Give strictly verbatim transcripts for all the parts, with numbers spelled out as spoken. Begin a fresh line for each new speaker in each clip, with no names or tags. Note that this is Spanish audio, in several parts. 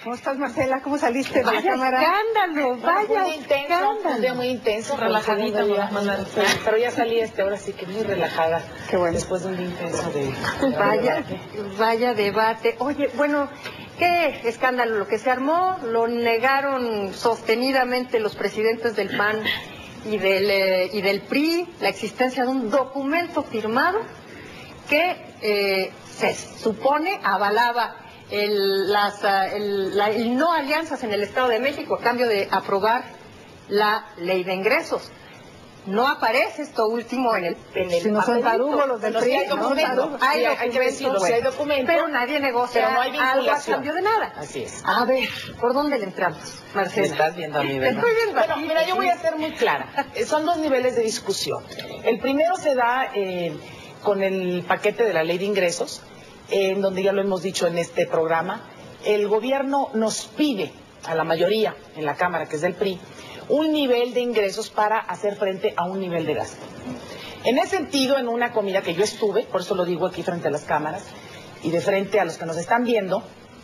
¿Cómo estás, Marcela? ¿Cómo saliste de la
Vaya
cámara?
escándalo, vaya
muy intenso,
escándalo.
un día muy intenso,
Relajadita,
día,
Manuel.
pero ya salí este, ahora sí que muy relajada.
Qué bueno.
Después de un día intenso de...
Vaya, vaya debate. Oye, bueno, qué escándalo lo que se armó. Lo negaron sostenidamente los presidentes del P A N y del, eh, y del P R I, la existencia de un documento firmado que eh, se supone avalaba el, las, el, la, el no alianzas en el Estado de México a cambio de aprobar la ley de ingresos. No aparece esto último en el en el
Si no son tarugos los del
no,
P R I,
sí hay documentos,
no,
hay,
sí, hay que decirlo, sí hay documentos,
pero nadie negocia
pero no hay
algo a
vinculación.
cambio de nada.
Así es.
A ver, ¿por dónde le entramos, Marcela?
Me estás viendo a mí,
Te
¿verdad?
estoy viendo
Bueno,
a ti,
mira, yo
sí.
voy a ser muy clara. Eh, Son dos niveles de discusión. El primero se da eh, con el paquete de la ley de ingresos, eh, en donde ya lo hemos dicho en este programa, el gobierno nos pide a la mayoría en la Cámara, que es del P R I, un nivel de ingresos para hacer frente a un nivel de gasto. En ese sentido, en una comida que yo estuve, por eso lo digo aquí frente a las cámaras y de frente a los que nos están viendo,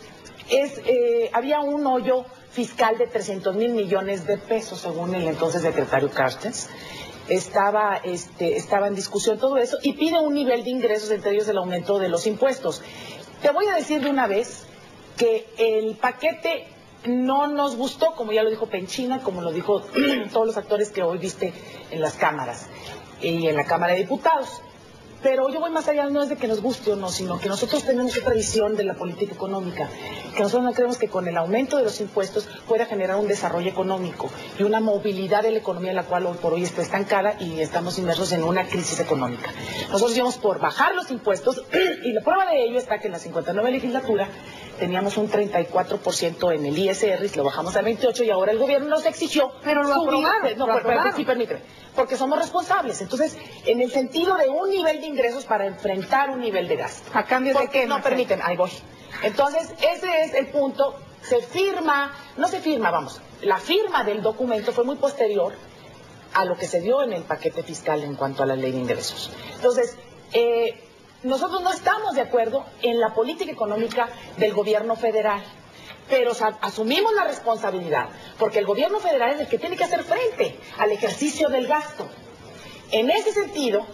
es eh, había un hoyo fiscal de trescientos mil millones de pesos, según el entonces secretario Carstens. Estaba, este, estaba en discusión todo eso y pide un nivel de ingresos, entre ellos el aumento de los impuestos. Te voy a decir de una vez que el paquete no nos gustó, como ya lo dijo Penchina, como lo dijo todos los actores que hoy viste en las cámaras y en la Cámara de Diputados. Pero yo voy más allá, no es de que nos guste o no, sino que nosotros tenemos otra visión de la política económica, que nosotros no creemos que con el aumento de los impuestos pueda generar un desarrollo económico y una movilidad de la economía, la cual hoy por hoy está estancada y estamos inmersos en una crisis económica. Nosotros íbamos por bajar los impuestos y la prueba de ello está que en la cincuenta y nueve legislatura teníamos un treinta y cuatro por ciento en el I S R, lo bajamos al veintiocho por ciento y ahora el gobierno nos exigió.
Pero lo
subir,
aprobaron,
no,
lo
pero,
aprobaron.
sí, permíteme, porque somos responsables. Entonces, en el sentido de un nivel de ingresos para enfrentar un nivel de gasto.
¿A cambio de
porque,
qué?
No,
Marcela?
permíteme, ahí voy. Entonces, ese es el punto. Se firma, no se firma, vamos, la firma del documento fue muy posterior a lo que se dio en el paquete fiscal en cuanto a la ley de ingresos. Entonces, eh, nosotros no estamos de acuerdo en la política económica del gobierno federal, pero o sea, asumimos la responsabilidad, porque el gobierno federal es el que tiene que hacer frente al ejercicio del gasto. En ese sentido,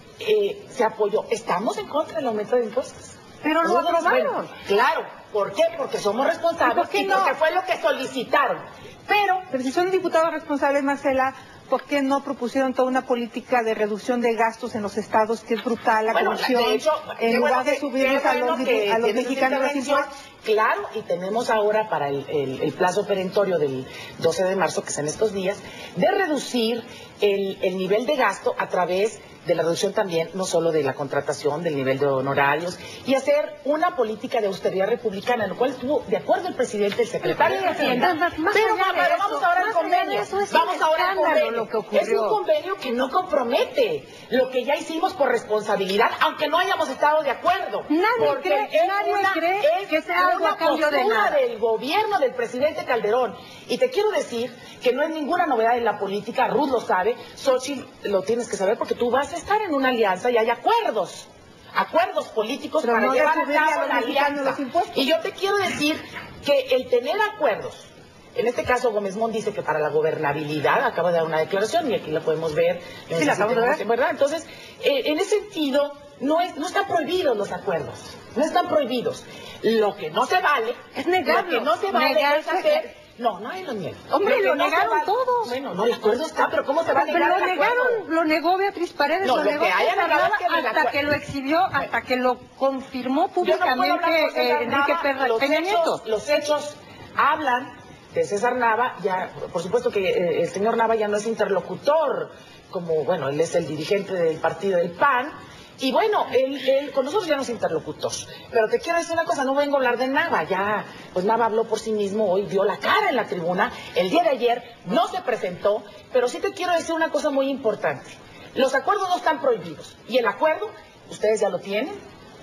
eh, se apoyó. Estamos en contra del aumento de impuestos.
Pero lo
Nosotros,
aprobaron.
bueno, claro, ¿por qué? Porque somos responsables
¿Y por qué
y
no?
porque fue lo que solicitaron. Pero,
Pero si son diputados responsables, Marcela, ¿por qué no propusieron toda una política de reducción de gastos en los estados, que es brutal, la
bueno,
corrupción,
de hecho,
en
qué
lugar
bueno
de
que-
subirles
qué
a los,
bueno que
a los
tienes esa
mexicanos los
intervención.
impuestos?
Claro, y tenemos ahora para el, el, el plazo perentorio del doce de marzo, que es en estos días, de reducir el, el nivel de gasto a través de la reducción también, no solo de la contratación, del nivel de honorarios, y hacer una política de austeridad republicana, en lo cual estuvo de acuerdo el presidente, el secretario de Hacienda.
Más- más
Pero,
allá de
pero
eso,
vamos ahora al
más allá de
convenio.
eso, es
Vamos
un
ahora al
escándalo
convenio.
lo que ocurrió.
Es un convenio que no compromete lo que ya hicimos por responsabilidad, aunque no hayamos estado de acuerdo.
Nadie
Porque
cree-
es
nadie
una-
cree
es
que sea algo
una
a cambio de
postura
nada.
del gobierno del presidente Calderón. Y te quiero decir que no es ninguna novedad en la política, Ruth lo sabe, Xochitl lo tienes que saber porque tú vas a estar en una alianza y hay acuerdos, acuerdos políticos
Pero
para
no de
llevar a
subirle a
cabo
los
la
mexicanos
alianza.
los impuestos.
Y yo te quiero decir que el tener acuerdos, en este caso Gómez Mont dice que para la gobernabilidad, acaba de dar una declaración y aquí la podemos ver. No
Sí,
sé
la
si
acabo de
tenemos-
ver.
¿verdad? Entonces, eh, en ese sentido, no, es, no están prohibidos los acuerdos, no están prohibidos. Lo que no se vale,
Es negarlo,
lo que no se vale
negarse-
es hacer... No, nadie lo niega.
Hombre,
que
lo
no se
negaron
vale-
todos.
Bueno, no, el acuerdo está, pero ¿cómo se va a
Pero
negar
lo
el acuerdo?
negaron, lo negó Beatriz Paredes,
No,
lo,
lo
negó
que haya
César
negado es
Nava,
que el
hasta
acuerdo-
que lo exhibió, hasta que lo confirmó
Yo no puedo
públicamente
hablar por César
eh, Enrique
Nava,
Perra-
los
Peña
hechos,
Nieto.
Los hechos hablan de César Nava, ya, por supuesto que eh, el señor Nava ya no es interlocutor, como, bueno, él es el dirigente del partido del P A N, y bueno, él, él con nosotros ya no es interlocutor. Pero te quiero decir una cosa, no vengo a hablar de Nava, ya, pues Nava habló por sí mismo, hoy dio la cara en la tribuna, el día de ayer no se presentó, pero sí te quiero decir una cosa muy importante. Los acuerdos no están prohibidos, y el acuerdo, ustedes ya lo tienen,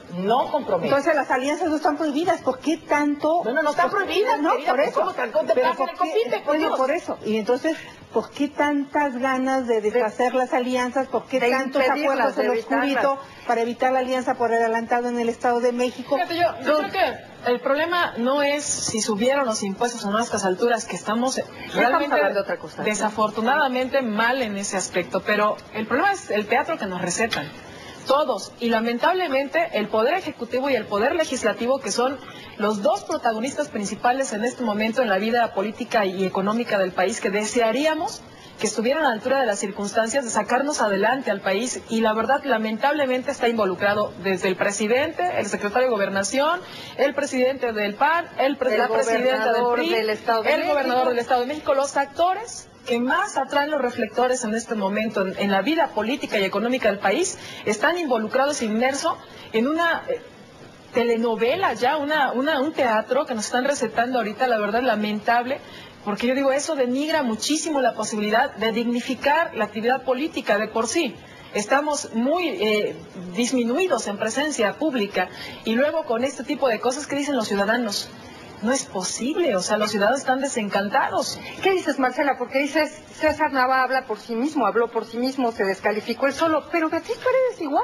no compromete.
Entonces las alianzas no están prohibidas. ¿Por qué tanto?
Bueno, no están prohibidas,
No,
querida,
por
pues,
eso.
¿cómo están contempladas
Pero
en el
¿por qué?
confite, por
Bueno,
Dios?
por eso. Y entonces,
¿por qué tantas ganas de deshacer las alianzas? ¿Por qué
de
tantos acuerdos en lo oscurito para evitar la alianza por adelantado en el Estado de México?
Fíjate, yo, yo creo que el problema no es si subieron los impuestos o no a estas alturas, que estamos realmente
hablando de otra cosa, ¿sí?
desafortunadamente mal en ese aspecto, pero el problema es el teatro que nos recetan. Todos, y lamentablemente el Poder Ejecutivo y el Poder Legislativo, que son los dos protagonistas principales en este momento en la vida política y económica del país, que desearíamos que estuvieran a la altura de las circunstancias de sacarnos adelante al país, y la verdad lamentablemente está involucrado desde el presidente, el secretario de Gobernación, el presidente del P A N, el, pre
el
la presidenta del P R I,
del Estado de
el
México.
gobernador del Estado de México, los actores que más atraen los reflectores en este momento en, en la vida política y económica del país, están involucrados, inmersos en una eh, telenovela ya, una, una, un teatro que nos están recetando ahorita, la verdad lamentable, porque yo digo, eso denigra muchísimo la posibilidad de dignificar la actividad política de por sí. Estamos muy eh, disminuidos en presencia pública, y luego con este tipo de cosas que dicen los ciudadanos. No es posible, o sea, los ciudadanos están desencantados.
¿Qué dices, Marcela? Porque dices, César Nava habla por sí mismo, habló por sí mismo, se descalificó él solo, pero Beatriz Paredes igual.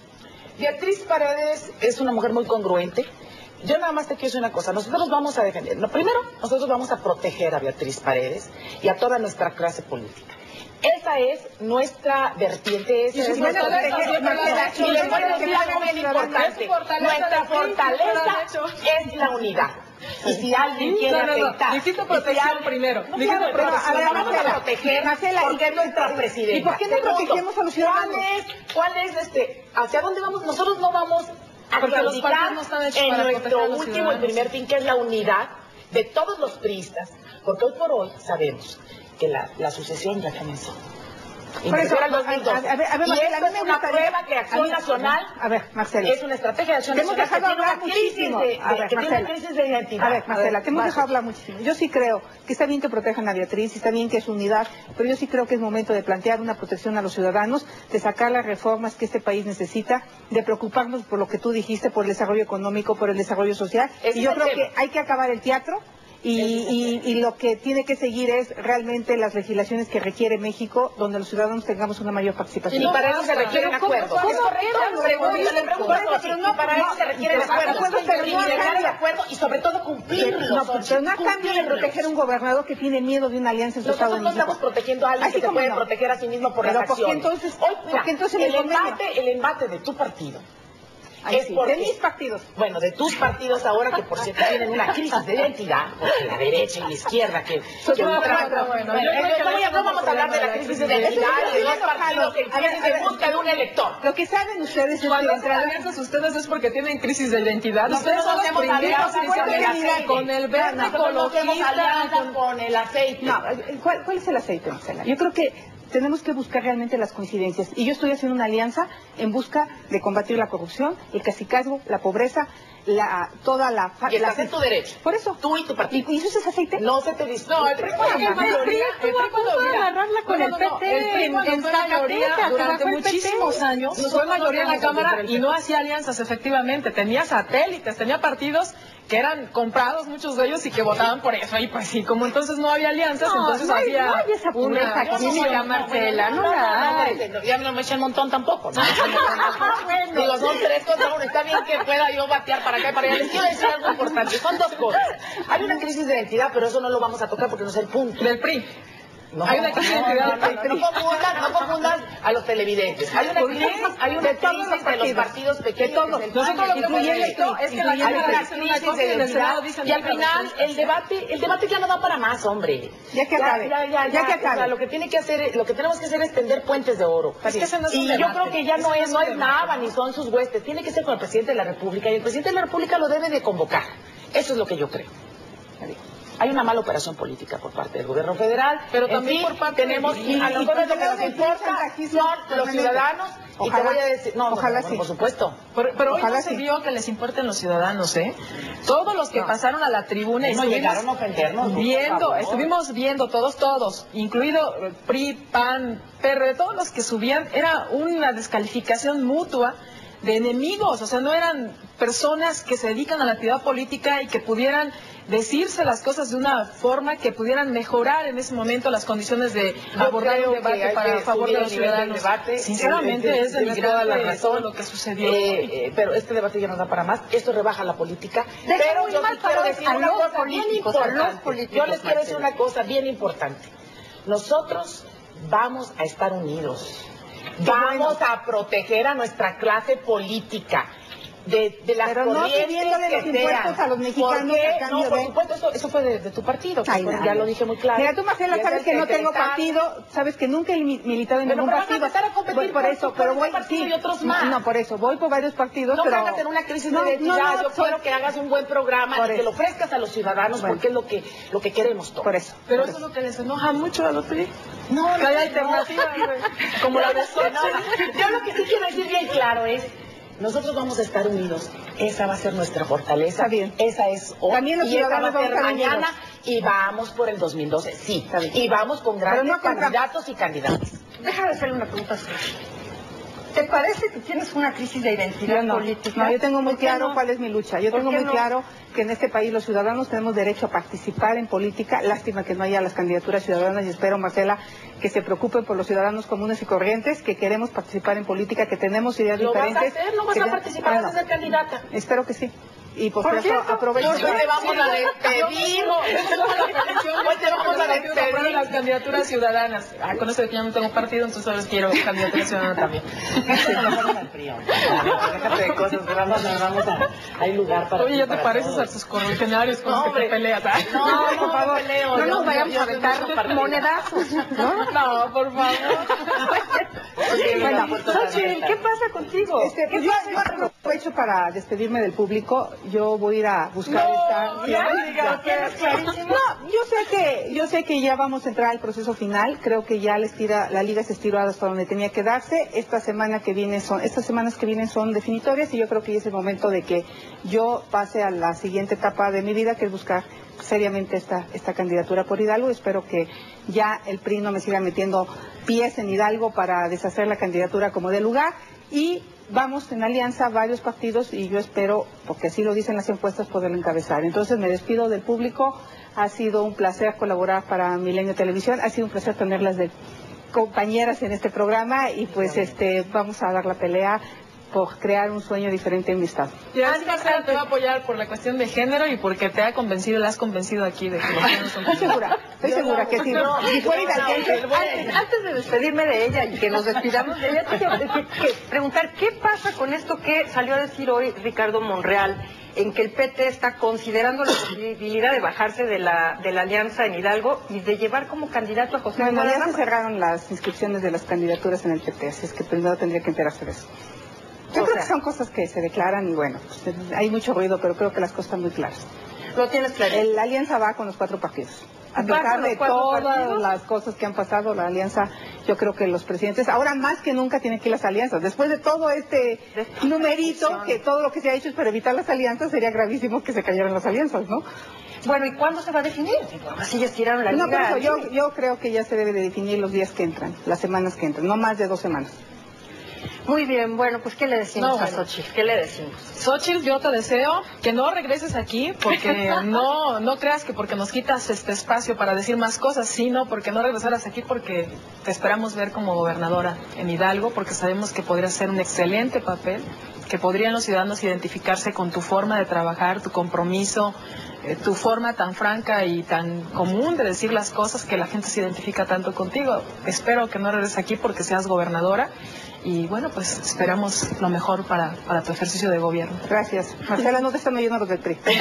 Beatriz Paredes es una mujer muy congruente. Yo nada más te quiero decir una cosa, nosotros vamos a defender, no, primero, nosotros vamos a proteger a Beatriz Paredes y a toda nuestra clase política. Esa es nuestra vertiente, esa es nuestra fortaleza. Y les voy a decir algo bien importante, nuestra fortaleza es la unidad. Y si alguien quiere afectar...
Necesito protección primero.
Necesito protección, vamos a proteger porque es nuestra presidenta.
¿Y por qué no protegemos a los ciudadanos?
¿Cuál es, cuál es este, hacia dónde vamos? Nosotros no vamos a
Porque los
claudicar
partidos no están hechos
en
para
nuestro
proteger a los
último y
ciudadanos.
primer fin, que es la unidad de todos los priistas, porque hoy por hoy sabemos que la, la sucesión ya comenzó.
Por eso,
Inclusive al dos mil doce.
a- a ver, a ver,
y
Marcela,
esto
a mí
es
me
una
gustaría-
prueba que Acción
a mí-
Nacional
A ver, Marcela.
es una estrategia de Acción
Te hemos
Nacional
dejado
que tiene
hablar
una crisis
muchísimo.
de, de-
A ver,
que tiene una
Marcela.
crisis de identidad.
A ver, Marcela, te hemos
vas.
dejado hablar muchísimo. Yo sí creo que está bien que protejan a Beatriz, está bien que es unidad, pero yo sí creo que es momento de plantear una protección a los ciudadanos, de sacar las reformas que este país necesita, de preocuparnos por lo que tú dijiste, por el desarrollo económico, por el desarrollo social.
Ese
Y yo
es el
creo
tema.
que hay que acabar el teatro. Y, y, y lo que tiene que seguir es realmente las legislaciones que requiere México, donde los ciudadanos tengamos una mayor participación.
Y para eso se requieren
Pero ¿cómo-
acuerdos.
cómo
Es correcto,
quedan
pregunto,
los
le pregunto,
acuerdos?
pero
No,
no, para
no,
eso se requieren
pero
acuerdos.
acuerdos, pero
Y
no
llegar
cambia.
al acuerdo y sobre todo cumplirlos.
No, pero no a cambio de proteger a un gobernador que tiene miedo de una alianza en su Estado
Nosotros
de
no
México.
estamos protegiendo a alguien
Así
que se
como
puede
no.
proteger a sí mismo por
Pero
las
¿por qué
acciones.
entonces-
Hoy,
por
mira,
qué entonces
el
el convenio?
embate, el embate de tu partido
Ay,
es
sí,
porque,
de mis partidos.
bueno, de tus partidos ahora que por cierto tienen una crisis de identidad, porque la derecha y la izquierda que, que
No,
ultrajan.
no, bueno,
Bueno,
yo creo
eh,
que
no, voy a- no
no
vamos a hablar de la crisis de identidad y de dos partidos que
A ver,
vienen
a ver.
en busca de un elector.
Lo que saben ustedes es que
Cuando
de
hacen
entrada...
alianzas ustedes es porque tienen crisis de identidad.
Nosotros
Ustedes son los
hacemos
primeros
alianzas
que
con el
dicen,
aceite.
con el verde
Nosotros no hacemos
ecologista,
alianzas
con-
con el aceite.
No, ¿cuál, ¿cuál es el aceite, Marcela? Yo creo que tenemos que buscar realmente las coincidencias. Y yo estoy haciendo una alianza en busca de combatir la corrupción, el cacicazgo, la pobreza, la, toda la... fa-
Y estás
la-
en tu derecho.
Por eso.
Tú y tu partido.
¿Y, y eso es aceite?
No se te discute.
No, el P R I fue
Oye,
la
el
mayoría.
P R I
El P R I
estuvo a punto
cuando-
de agarrarla con
No,
el
no, no,
P T
el P R I
en-
cuando
en
fue mayoría
Zacatecas,
durante
bajó el P T.
muchísimos años, fue
Nosotros no
mayoría en la
tenemos
Cámara
el
y no hacía alianzas, efectivamente. Tenía satélites, tenía partidos que eran comprados, muchos de ellos, y que votaban por eso. Y pues sí, como entonces no había alianzas,
No,
entonces
no hay-
había
no hay esa pureza
una...
que
Yo no
dice
soy-
la Marcela, no
no,
la hay.
no, no, ya no me echa el montón tampoco. ¿no? Digo, son tres contra uno. Está bien que pueda yo batear para acá y para allá. Les quiero decir algo importante. Son dos cosas. Hay una crisis de identidad, pero eso no lo vamos a tocar porque no es el punto.
Del P R I.
No,
Hay una crisis de
no, no,
identidad
no,
del
no,
P R I.
no confundan, no confundan a los televidentes. Hay una
¿Por qué?
crisis, hay una
De todos
crisis
los
de los
partidos.
partidos pequeños.
De todos.
que es el
Nosotros
PAN,
lo que hemos
incluyendo
visto
el P R I.
es que la
Hay
Cámara
una
dicen una
crisis
cosa y
de
en el Senado
identidad.
dicen
Y al
otra.
final el debate, el debate ya no da para más, hombre.
Ya que acabe,
Ya, ya,
ya que acabe.
O sea, lo que tiene que hacer, lo que tenemos que hacer es tender puentes de oro.
Es que ese no es un
Y yo
debate.
creo que ya
Ese
no
no
es,
es
no
un
es
debate.
nada ni son sus huestes. Tiene que ser con el presidente de la República y el presidente de la República lo debe de convocar. Eso es lo que yo creo. Hay una mala operación política por parte del gobierno federal,
Pero
en
también
fin,
por parte
tenemos
de-
y
y-
a nosotros
y
lo que nos
tenemos
importa
chantajismo
son los
permanente.
ciudadanos y te
Ojalá.
voy a decir, no, no,
Ojalá
no,
sí.
por supuesto.
Pero, pero hoy
Ojalá
no se
sí.
vio que les importen los ciudadanos, ¿eh? Todos los que
No.
pasaron a la tribuna
No
estuvimos
llegaron a ofendernos, por
viendo,
favor.
estuvimos viendo todos, todos, incluido eh, P R I, P A N, P R D, todos los que subían, era una descalificación mutua de enemigos, o sea, no eran personas que se dedican a la actividad política y que pudieran decirse las cosas de una forma que pudieran mejorar en ese momento las condiciones de
Yo
abordar un
creo que
debate
hay
para
que
favor de
subir
los
el nivel del
ciudadanos.
debate.
Sinceramente
Eh,
es
tienes toda la
denigrante
razón.
todo lo que sucedió.
Eh, eh, pero este debate ya no da para más. Esto rebaja la política.
Deja
pero
muy
yo
mal
sí quiero
parados
decir
a
una
los
cosa bien
políticos, a los
importante.
políticos,
Yo les quiero decir
Marcela.
una cosa bien importante. Nosotros vamos a estar unidos. Vamos a proteger a nuestra clase política. De, de las
Pero no
corrientes
subiéndole
que
los impuestos
sean.
a los mexicanos
¿Por qué?
a cambio
No, por
de-
supuesto, eso, eso fue de, de tu partido. que
Ay,
fue-
nada.
ya lo dije muy claro.
Mira, tú, Marcela,
Y es
sabes
el
que no tengo
secretario.
partido, sabes que nunca he mi- militado en
Pero
ningún
vas a
partido.
empezar a competir
Voy por
por-
eso,
por
pero
ese
voy,
partido
sí.
y otros más.
No, por eso, voy por varios partidos,
No
pero...
caigas en una crisis
No,
de identidad.
no, no,
Yo
soy-
quiero que hagas un buen programa
Por
y que
eso.
lo ofrezcas a los ciudadanos
Bueno.
porque es lo que lo que queremos todos.
Por eso.
Pero
por
eso es lo que les enoja mucho a los P R I.
No,
Que hay alternativas, güey, como la de
No,
Xochitl.
no, yo lo que sí quiero decir bien claro es, nosotros vamos a estar unidos. Esa va a ser nuestra fortaleza.
Está bien.
Esa es hoy.
También los
y esa va
ciudadanos
a ser
vamos a estar
mañana. Y vamos por el dos mil doce. Sí.
Está bien.
Y vamos con
Pero
grandes
no contra-
candidatos y candidatas.
Deja de hacerle una pregunta a Xochitl. ¿Te parece que tienes una crisis de identidad
Yo no,
política?
no, yo tengo muy
¿Por qué
claro
no?
cuál es mi lucha. Yo
¿Por
tengo
qué
muy
no?
claro que en este país los ciudadanos tenemos derecho a participar en política. Lástima que no haya las candidaturas ciudadanas y espero, Marcela, que se preocupen por los ciudadanos comunes y corrientes, que queremos participar en política, que tenemos ideas
¿Lo vas a
diferentes.
hacer? ¿No vas
que
a
te-
participar?
Ah,
¿Vas a
no.
ser candidata?
Espero que sí. Y por,
Por
cierto,
cierto,
aprovecho.
Hoy te vamos a despedir.
Hoy te vamos a despedir las candidaturas ciudadanas. Ah, con eso de que ya no tengo partido, entonces ahora quiero candidatura ciudadana también.
Déjate de cosas, vamos, vamos a, hay lugar para
Oye,
ti,
ya te
para
pareces
todos.
a tus correligionarios con los que te
hombre.
peleas. ¿ah?
No, no,
por favor,
me peleo,
No
yo-
nos
yo-
vayamos
yo
a
soy
aventar
mucho partido.
monedazos, ¿no?
No, por favor.
Bueno,
Xochitl, ¿qué pasa contigo?
Este, pues yo, yo aprovecho para despedirme del público. Yo voy a ir a buscar
No,
esta.
ya,
Sí,
diga,
ya.
¿tienes clarísimo?
No, yo sé que yo sé que ya vamos a entrar al proceso final. Creo que ya la, estira, la liga se estiró hasta donde tenía que darse. Esta semana que viene son, estas semanas que vienen son definitorias y yo creo que ya es el momento de que yo pase a la siguiente etapa de mi vida, que es buscar seriamente esta, esta candidatura por Hidalgo. Espero que ya el P R I no me siga metiendo pies en Hidalgo para deshacer la candidatura como de lugar. Y vamos en alianza varios partidos y yo espero, porque así lo dicen las encuestas, poderlo encabezar. Entonces me despido del público. Ha sido un placer colaborar para Milenio Televisión. Ha sido un placer tenerlas de compañeras en este programa y pues este vamos a dar la pelea por crear un sueño diferente en mi estado.
Y así Marcela te va a apoyar por la cuestión de género y porque te ha convencido, la has convencido aquí de que los géneros son
Estoy segura, estoy segura que sí. Si fuera hidalguense,
Antes, antes de despedirme de ella y que nos despidamos de ella, te quiero que- que preguntar, ¿qué pasa con esto que salió a decir hoy Ricardo Monreal, en que el P T está considerando la posibilidad de bajarse de la, de la alianza en Hidalgo y de llevar como candidato a José
bueno,
Manuel
ya se
Ramos?
cerraron las inscripciones de las candidaturas en el P T, así es que primero tendría que enterarse de eso. Yo
O
creo
sea-
que son cosas que se declaran y bueno, pues, hay mucho ruido, pero creo que las cosas están muy claras.
Lo tienes claro.
El- La alianza va con los cuatro partidos. A
¿Va
pesar
con los
de
cuatro
todas
partidos?
las cosas que han pasado, la alianza, yo creo que los presidentes, ahora más que nunca tienen que ir las alianzas. Después de todo este
De esta
numerito,
confusión.
que todo lo que se ha hecho es para evitar las alianzas, sería gravísimo que se cayeran las alianzas, ¿no?
Bueno, ¿y cuándo se va a definir? Así ya estiraron la
No, por
liga.
eso yo, yo creo que ya se debe de definir los días que entran, las semanas que entran, no más de dos semanas.
Muy bien, bueno, pues ¿qué le decimos
No,
a
bueno.
Xochitl? ¿Qué le decimos?
Xochitl, yo te deseo que no regreses aquí, porque no no creas que porque nos quitas este espacio para decir más cosas, sino porque no regresaras aquí porque te esperamos ver como gobernadora en Hidalgo, porque sabemos que podrías hacer un excelente papel, que podrían los ciudadanos identificarse con tu forma de trabajar, tu compromiso, eh, tu forma tan franca y tan común de decir las cosas, que la gente se identifica tanto contigo. Espero que no regreses aquí porque seas gobernadora. Y bueno, pues esperamos lo mejor para, para tu ejercicio de gobierno.
Gracias. Marcela, no te están oyendo los del P R I.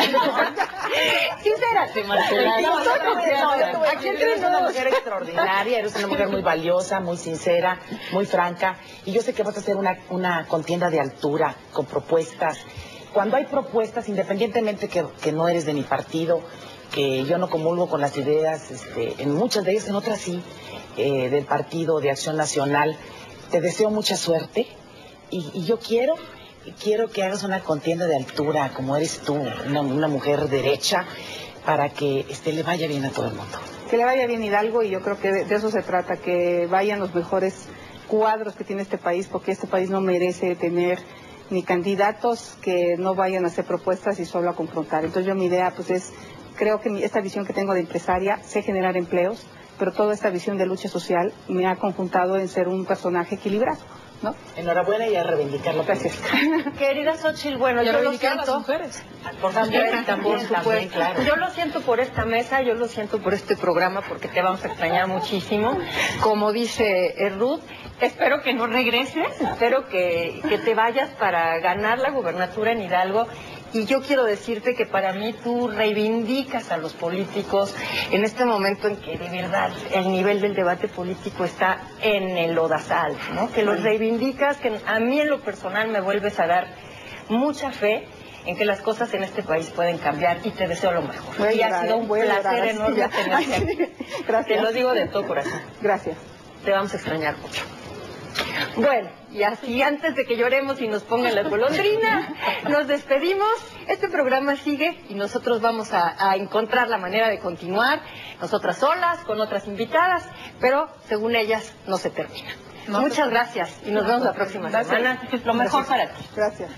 Sincérate, Marcela.
No, yo te voy a decir,
No,
yo te voy a
aquí
decir,
entre
eres una
nos.
mujer extraordinaria, eres una mujer muy valiosa, muy sincera, muy franca, y yo sé que vas a hacer una, una contienda de altura, con propuestas. Cuando hay propuestas, independientemente que, que no eres de mi partido, que yo no comulgo con las ideas, este, en muchas de ellas, en otras sí, eh, del Partido de Acción Nacional, te deseo mucha suerte, y, y yo quiero... Quiero que hagas una contienda de altura, como eres tú, una, una mujer derecha, para que este, le vaya bien a todo el mundo.
Que le vaya bien Hidalgo y yo creo que de, de eso se trata, que vayan los mejores cuadros que tiene este país, porque este país no merece tener ni candidatos que no vayan a hacer propuestas y solo a confrontar. Entonces yo mi idea pues es, creo que mi, esta visión que tengo de empresaria, sé generar empleos, pero toda esta visión de lucha social me ha conjuntado en ser un personaje equilibrado, ¿no?
Enhorabuena y a reivindicarlo.
Gracias.
Querida Xochitl, bueno,
Y a
yo lo
reivindicar a las
siento.
mujeres.
Por
También,
también,
por supuesto.
también, claro.
Yo lo siento por esta mesa, yo lo siento por este programa, porque te vamos a extrañar muchísimo. Como dice eh, Ruth, espero que no regreses, espero que, que te vayas para ganar la gubernatura en Hidalgo. Y yo quiero decirte que para mí tú reivindicas a los políticos en este momento en que de verdad el nivel del debate político está en el lodazal, ¿no? Que los reivindicas, que a mí en lo personal me vuelves a dar mucha fe en que las cosas en este país pueden cambiar y te deseo lo mejor.
Voy a
Y ha
llorar,
sido un
voy a
placer
llorar,
enorme
ya.
tenerte aquí.
Gracias.
Te lo digo de todo corazón.
Gracias.
Te vamos a extrañar mucho. Bueno, y así antes de que lloremos y nos pongan las golondrinas, nos despedimos. Este programa sigue y nosotros vamos a, a encontrar la manera de continuar, nosotras solas, con otras invitadas, pero según ellas no se termina.
No,
Muchas
no,
gracias y nos vemos la próxima
Gracias.
semana. Lo mejor para ti.
Gracias.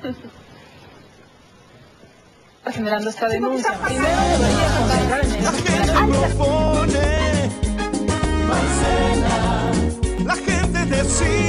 Generando esta denuncia. Primero debería concentrar en
La
el...
gente propone, la gente decide.